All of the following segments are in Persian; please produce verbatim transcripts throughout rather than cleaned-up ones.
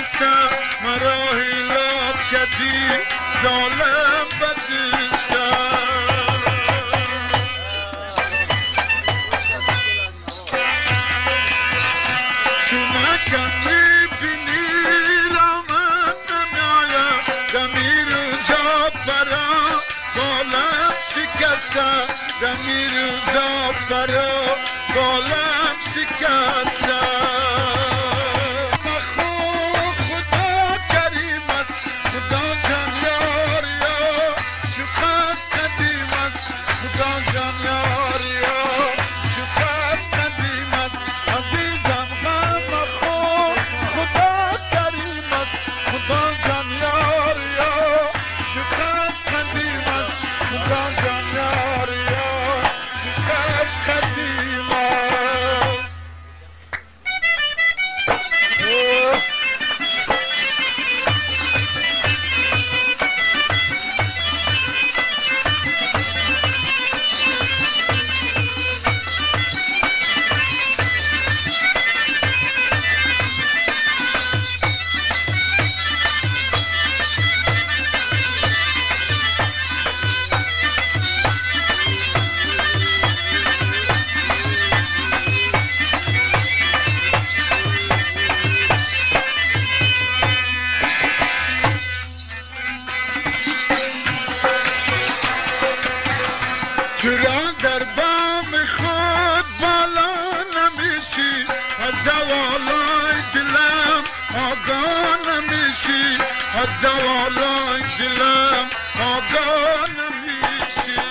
شکسته مرا هیلا کردی ظالم بدیشتر تو نکن میبینی رامن نمیایم زمین روزا برا بالم شکسته زمین روزا برا بالم شکسته چرا در بام خود بالا نمیشی از زوالای دلم آگاه نمیشی از زوالای دلم آگاه نمیشی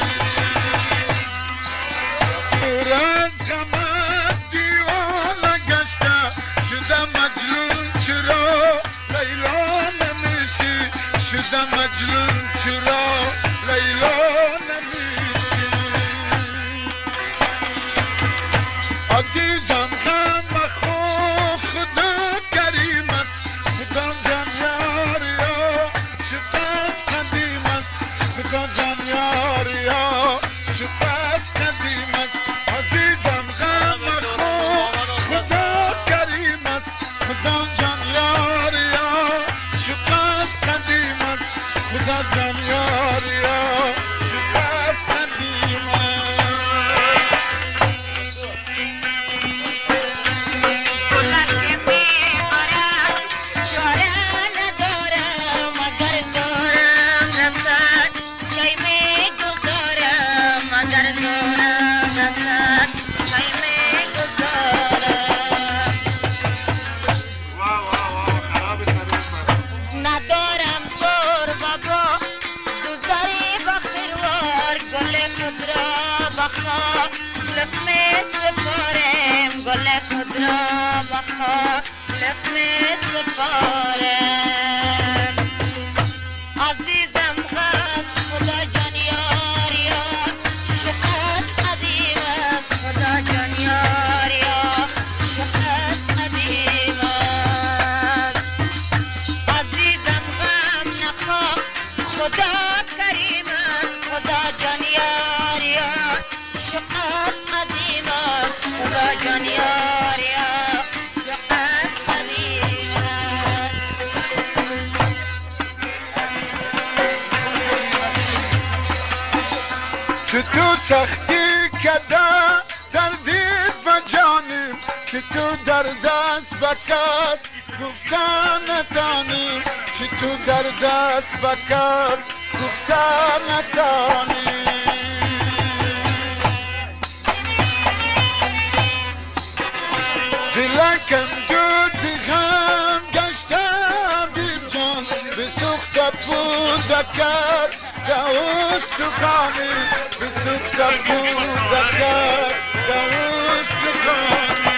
پر از غمت دیوانه گشته شدم مجنون چرا لیلا نمیشی شدم مجنون چرا لیلا عزیزم غم مخور خدا کریم است خدا جان یاریا شفاعت قدیم است خدا جان یاریا شفاعت قدیم است عزیزم غم مخور خدا کریم است خدا جان یاریا شفاعت قدیم است خدا جان یاریا شفاعت قدیم است عزیزم غم خدا جان یاریا شفاعت قدیم است خدا جان یاریا شفاعت قدیم است عزیزم غم نخواه خدا کریم است خدا جان یاریا شفاعت قدیم است خدا جان یاریا که تو سختی کده دردید و جانیم که تو در دست بکر گفتن نتانیم که تو در دست بکر گفتن نتانیم دلکم جودی غم گشتم دیر جان به سخت بودکر داوود سخانی به سخت بودکر داوود سخانی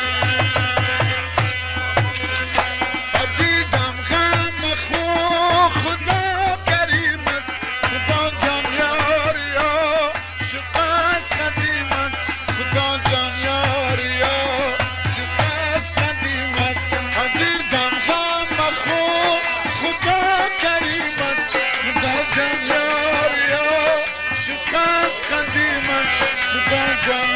عزیزم غم مخور خدا کریم است خدا جان یاریا شفاعت قدیم است خدا جان یاریا شفاعت قدیم است عزیزم غم مخور خدا کریم است خدا جان یاریا شفاعت قدیم است خدا جان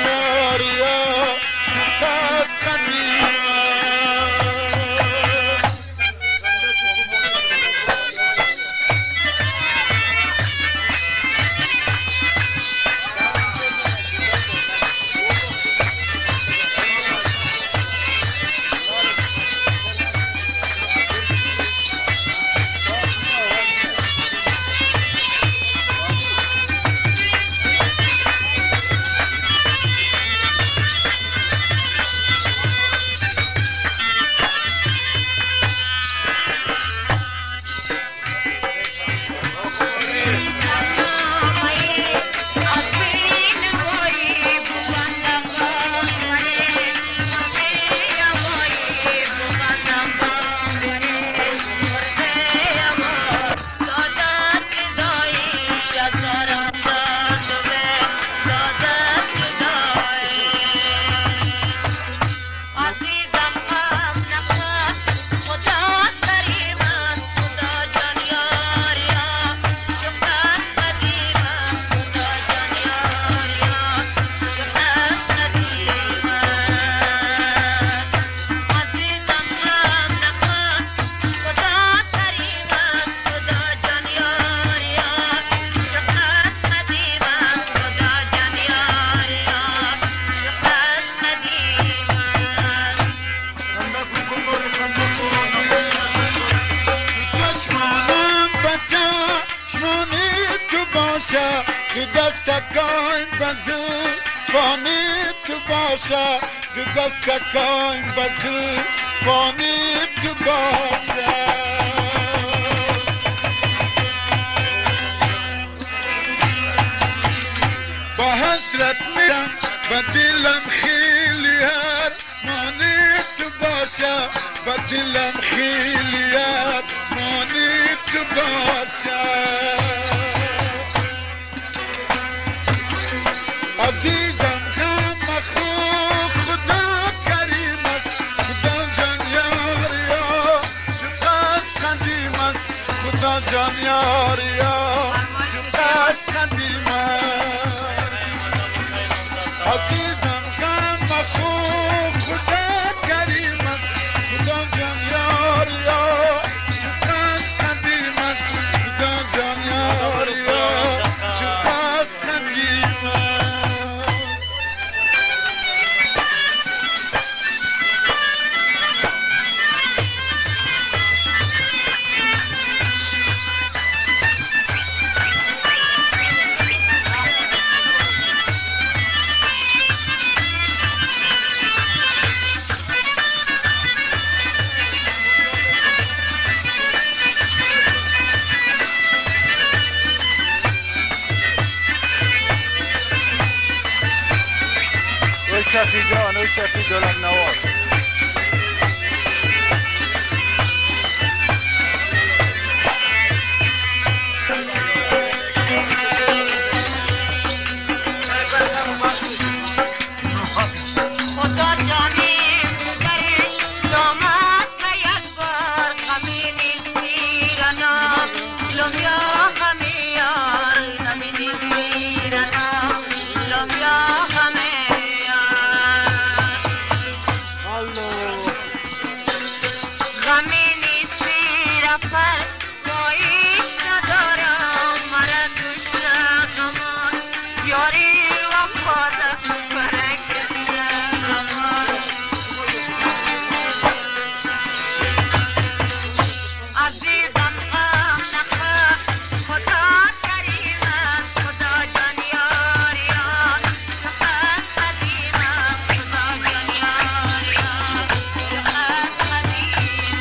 دستکان بزن فانی تو باشه دو دستکان بزن فانی تو باشه با حسرت میرم و دلم خیلی هر مانی تو باشه و دلم خیلی هر مانی تو باشه عزیزم غم خوب خدا کریم است خدا جان یاریا چقدر قدیم است خدا جان یاریا چقدر قدیم است عزیزم غم خوب خدا کریم است خدا جان یاریا چقدر قدیم است خدا جان یاریا چقدر قدیم است شفی جان و شفی دلم نواز خدا جانی درش داماد که یک بار غمی نیستیرنا لومیا غمی یار غمی نیستیرنا لومیا غمی غمی نیستی رفت پایش ندارم مرا دوست غمان یاری وفاده برکت غمان عزیزم غم نخواه خدا کریم است خدا جان یاریا چقدر قدیم است خدا جان یاریا چقدر قدیم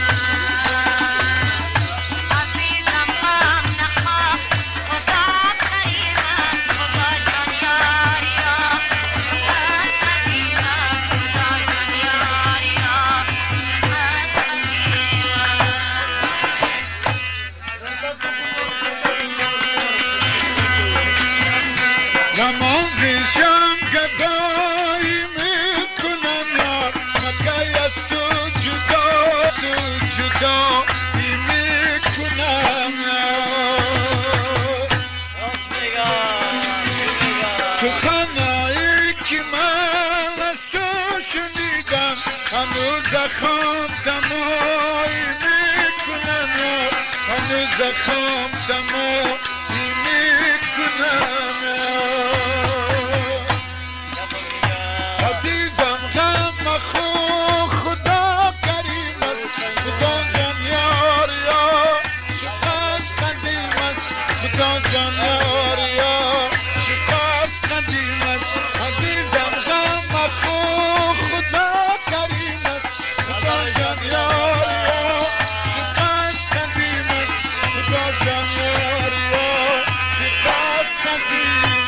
عزیزم غم نخواه خدا کریم است خدا جان یاریا چقدر قدیم است خدا جان یاریا چقدر نمازشم گدایی میکنم یار مگه از تو جدا تو جدا میکنم یار تو خانهایی که من از تو شنیدم هنوز زخم دمایی میکنم یار هنوز زخم دمایی میکنم یار عزیزم غم خو خدا کریم است خدا جان یاریا چقدر قدیم است خدا جان یاریا چقدر قدیم است عزیزم غم خو خدا کریم است خدا جان یاریا چقدر قدیم است خدا جان یاریا چقدر قدیم است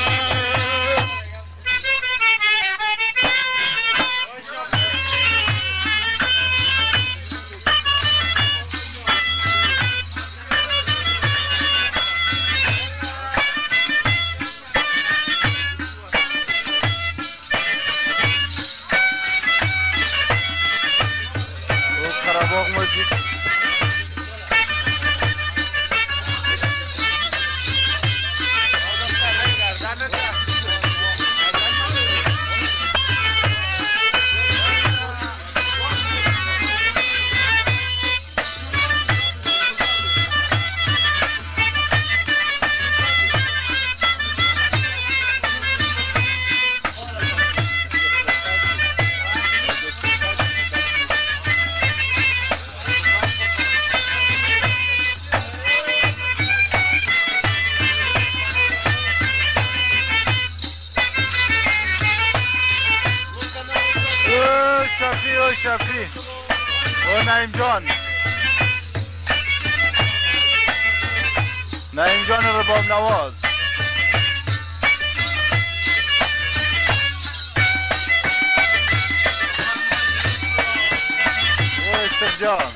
خراباغ مسجد شفی و شفی و نعیم جان نعیم جان رباب نواز و استرجان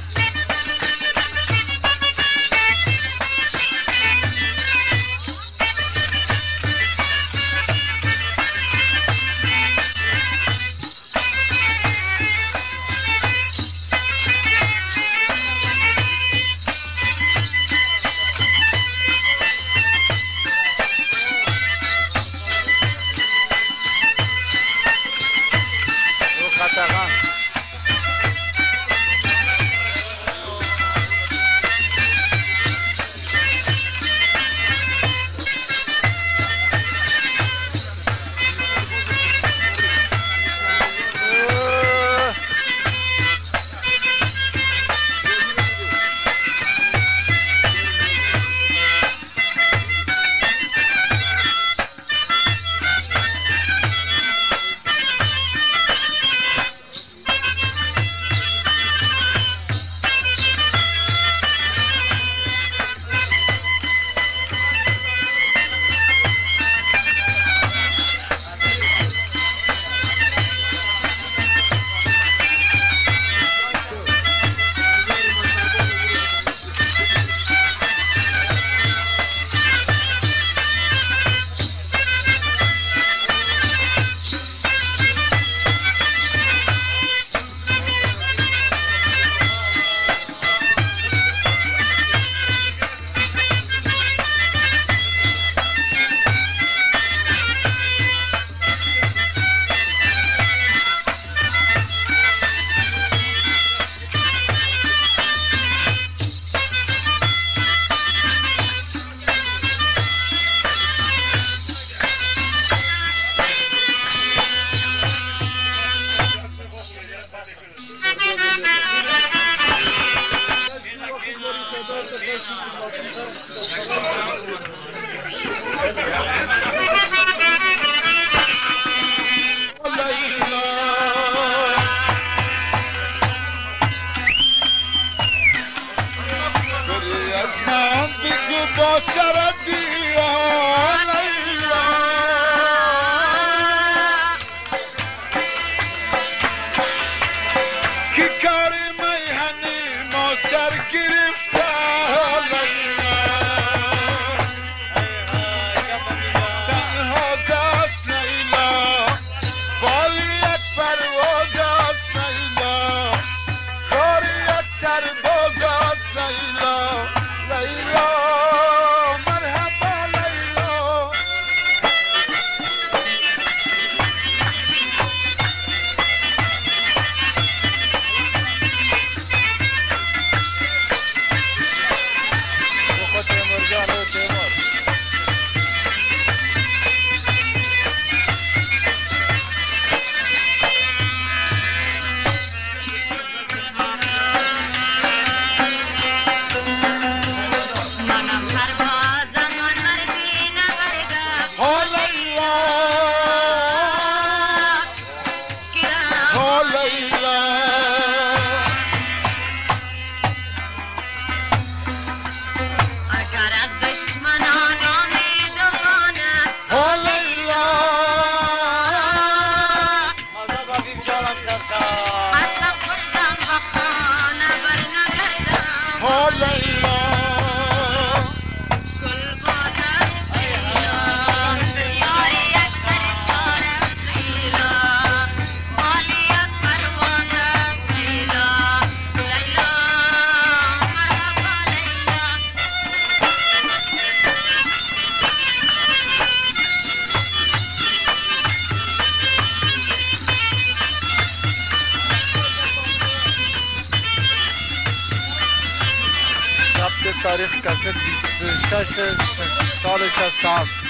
تاریخ کسر بیست و شش سال شصت و هفت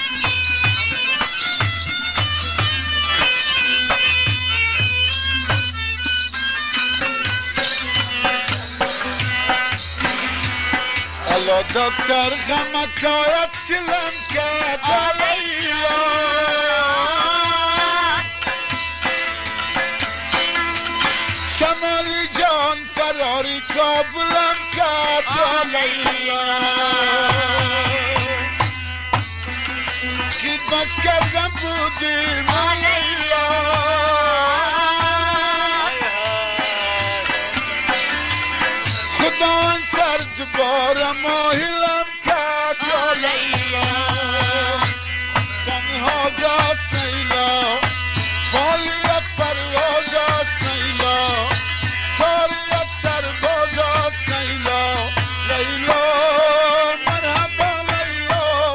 الله دکتر غمکایت کلم کرد علیلا کو بلند کرد یا لیلا خدمت کردم بودیم یا لیلا خدا سر دوباره ماهیلم کرد یا لیلا تنها دست نیلا بالیت پروازت نیلا تاریت سربازت نیلا لیلا مرحبا لیلا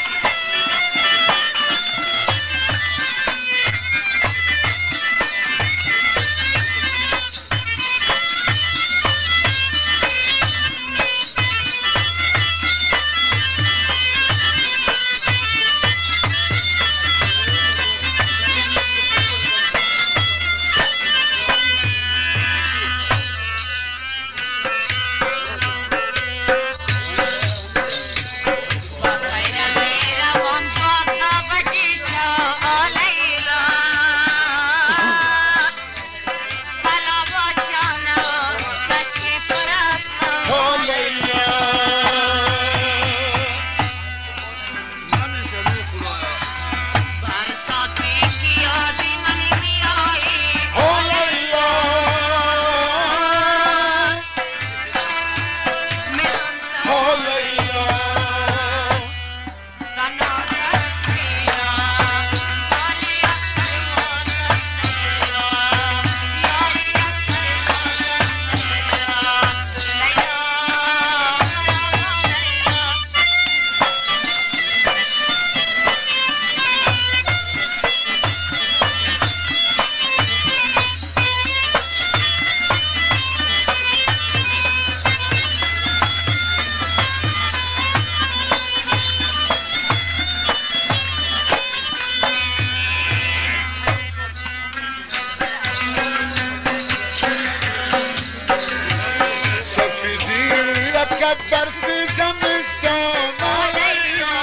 برفی زمستان لیلا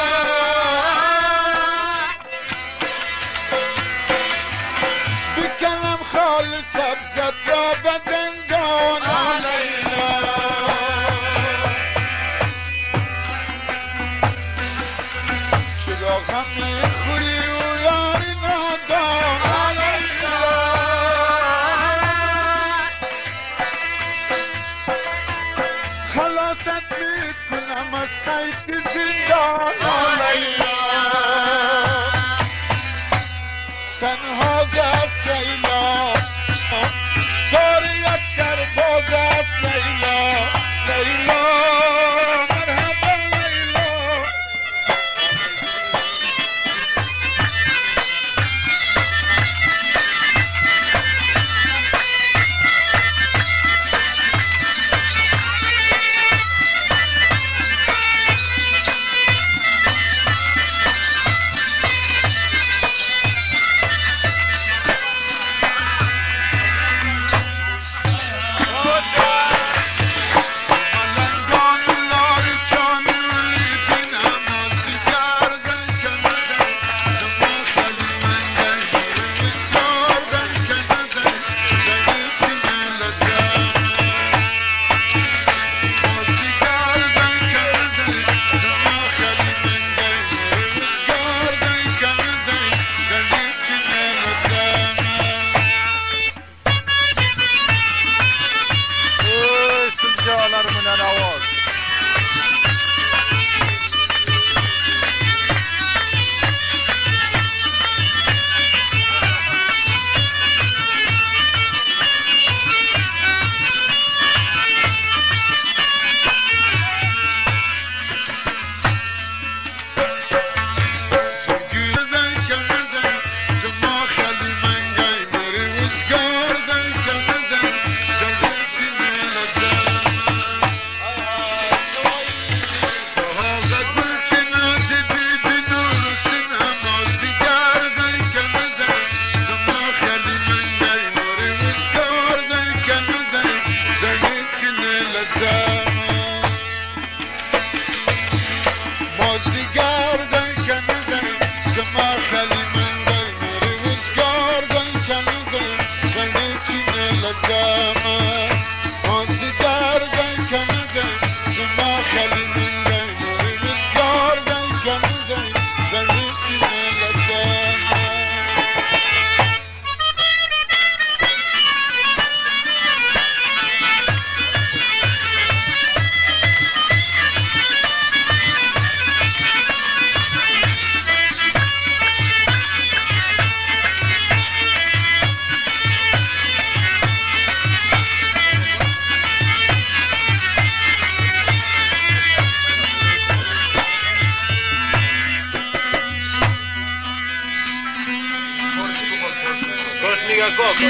بکنم خال سبزت را به زندان لیلا چرا غم میخوری و یاری نادان لیلا خلاصت میکنم از قید زندان لیلا تنها گفت لیلا تاریت در بازت دیگه گفت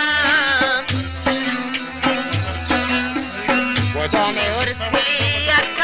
Dame orquídea